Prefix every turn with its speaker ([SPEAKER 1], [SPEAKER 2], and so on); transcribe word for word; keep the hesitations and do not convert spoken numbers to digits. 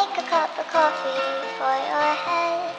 [SPEAKER 1] make a cup of coffee for your head.